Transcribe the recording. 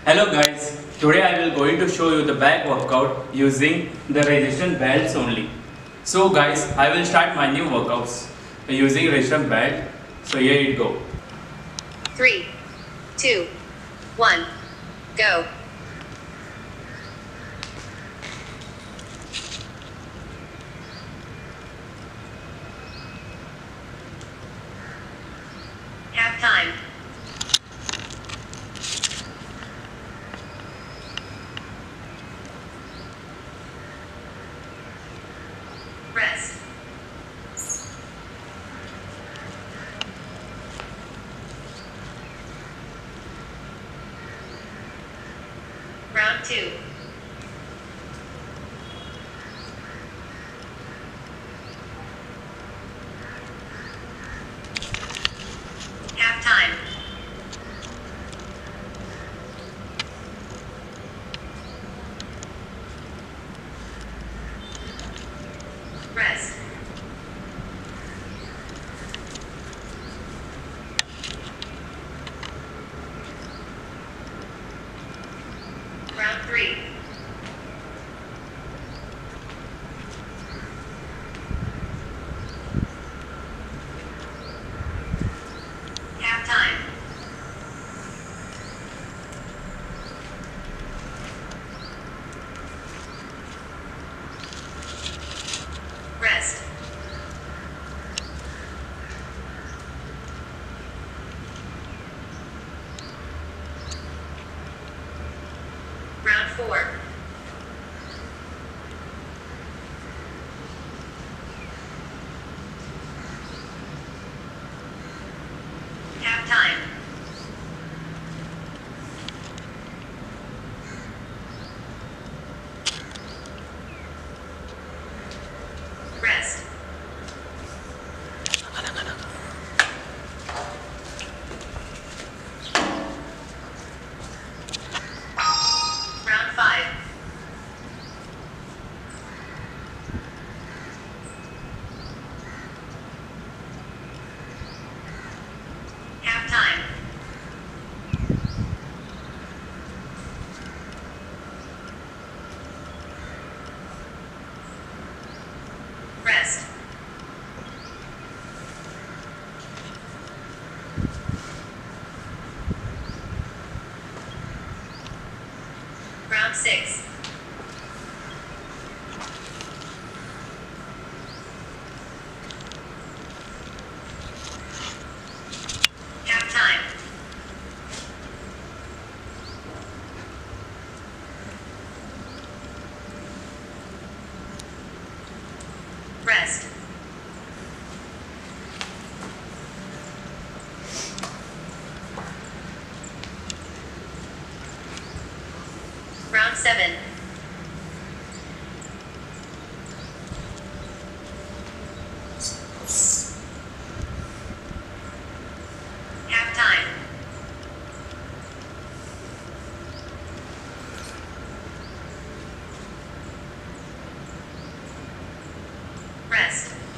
Hello guys, today I will going to show you the back workout using the resistance belts only. So guys, I will start my new workouts using resistance belt. So here it go. 3, 2, 1, go. Half time. Rest. Round 2. Half time. Rest. Round 3. Half time. Rest. Round 4. Half time. Rest. Round 5. Half time. Rest. Round 6. Half time. Rest. Round 7. Half time. Rest.